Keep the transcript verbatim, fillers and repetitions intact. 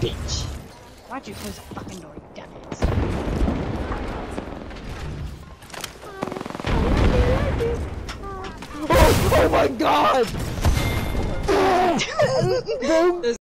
bitch. Why'd you close the fucking door, you dumbass? Oh, oh my god!